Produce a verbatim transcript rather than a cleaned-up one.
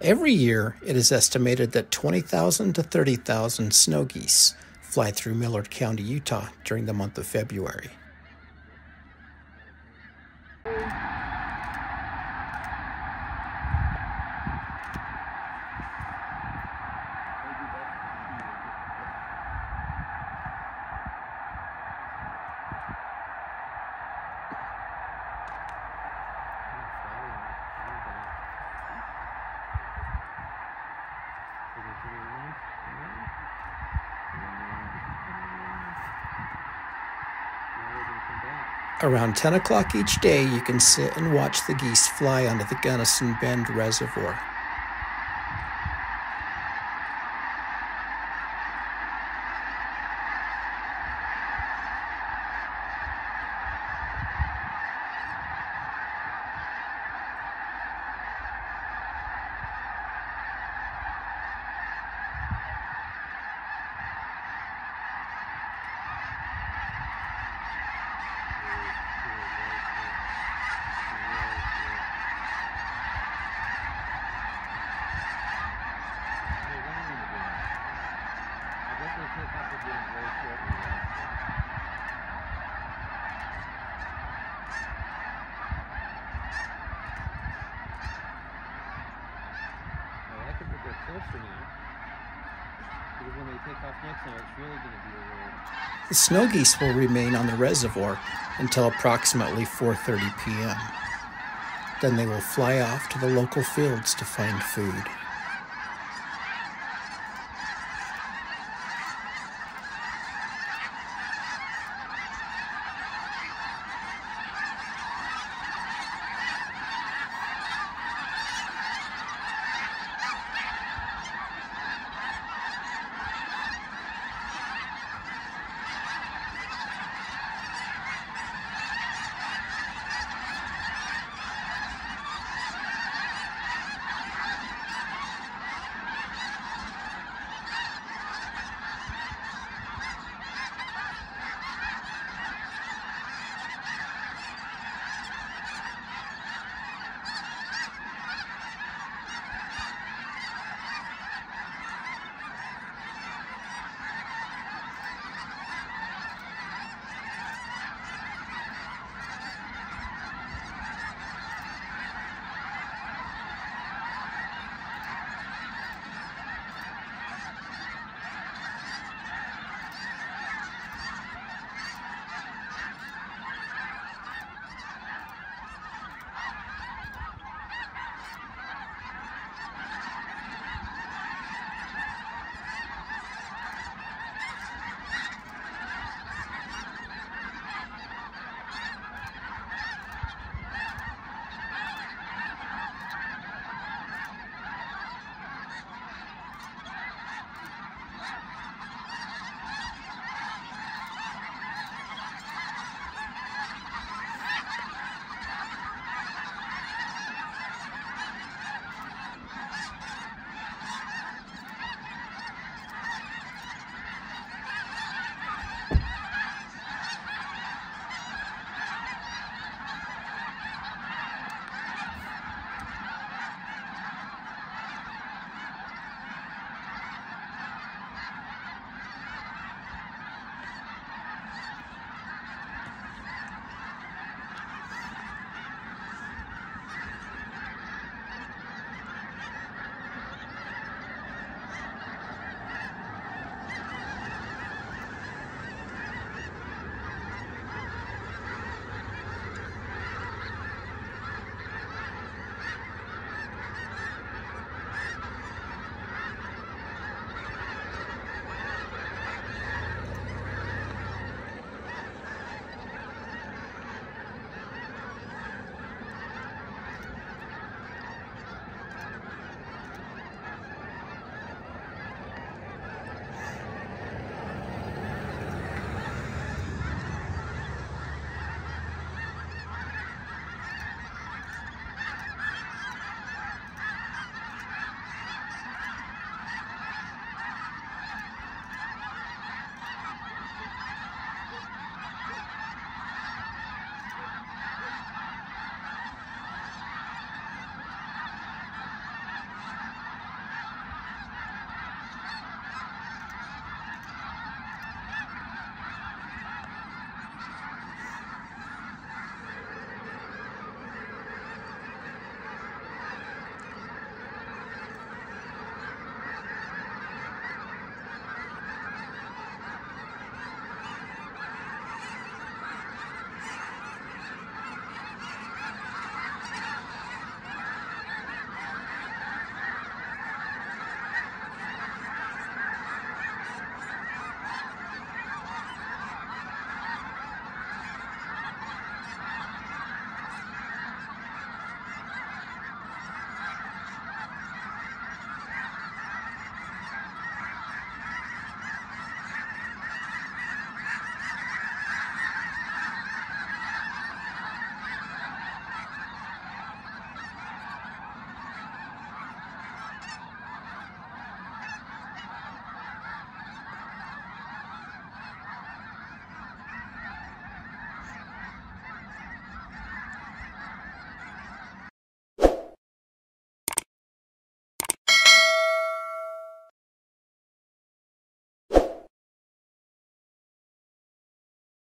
Every year, it is estimated that twenty thousand to thirty thousand snow geese fly through Millard County, Utah during the month of February. Around ten o'clock each day, you can sit and watch the geese fly onto the Gunnison Bend Reservoir. The snow geese will remain on the reservoir until approximately four thirty p m Then they will fly off to the local fields to find food.